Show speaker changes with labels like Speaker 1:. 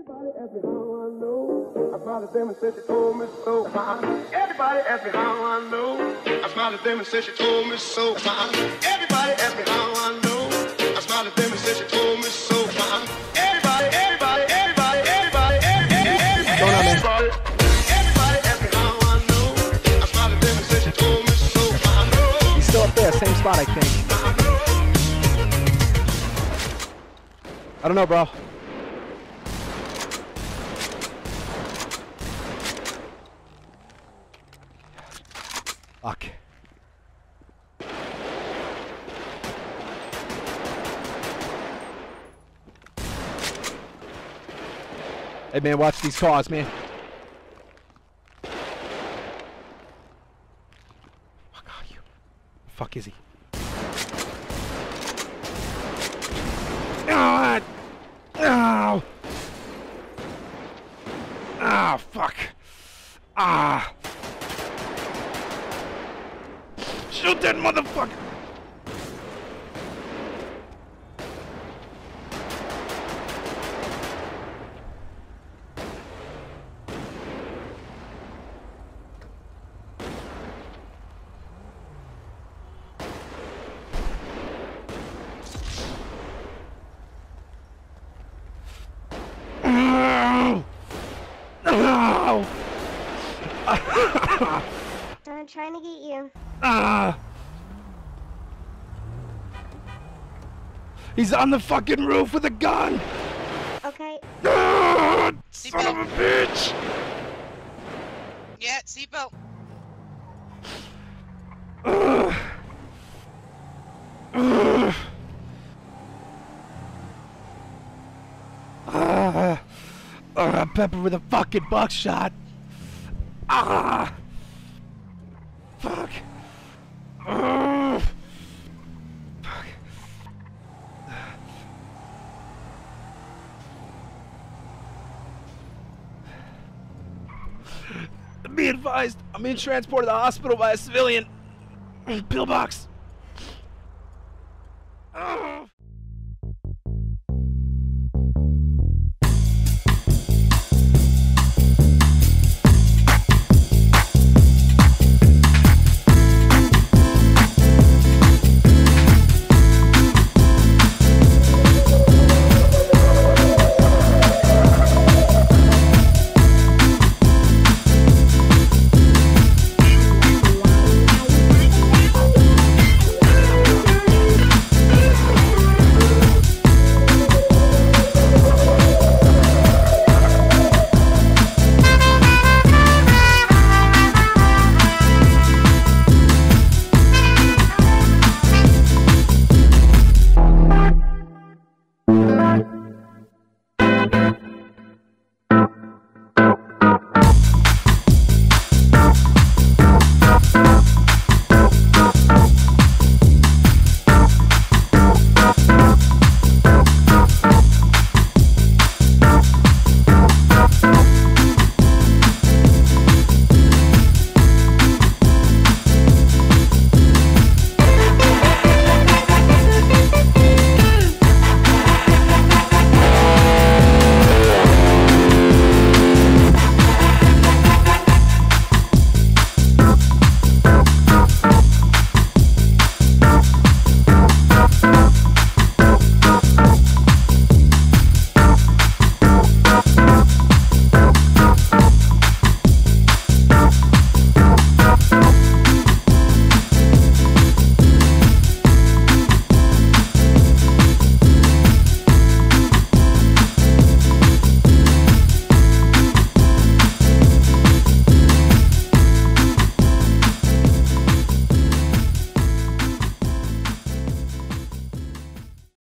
Speaker 1: Everybody ask me how I know. I smiled at them and said she told me so. Everybody ask me how I know. I smiled at them and said she told me so. Everybody ask me how I know. I smiled at them and said she told me so. Everybody, everybody, everybody, everybody, everybody, everybody ask me how I know. I smiled at them and said she told me so.
Speaker 2: He's still up there, same spot, I think. I don't know, bro. Fuck. Hey, man, watch these cars, man. Fuck are you? The fuck is he? Ah! Ow! Ah, fuck. Ah! Shoot that motherfucker!
Speaker 3: I'm trying to get you.
Speaker 2: He's on the fucking roof with a gun!
Speaker 3: Okay.
Speaker 2: Son of a bitch!
Speaker 4: Yeah, seatbelt.
Speaker 2: Pepper with a fucking buckshot. Ah! Fuck. Fuck. Be advised, I'm being transported to the hospital by a civilian. Pillbox.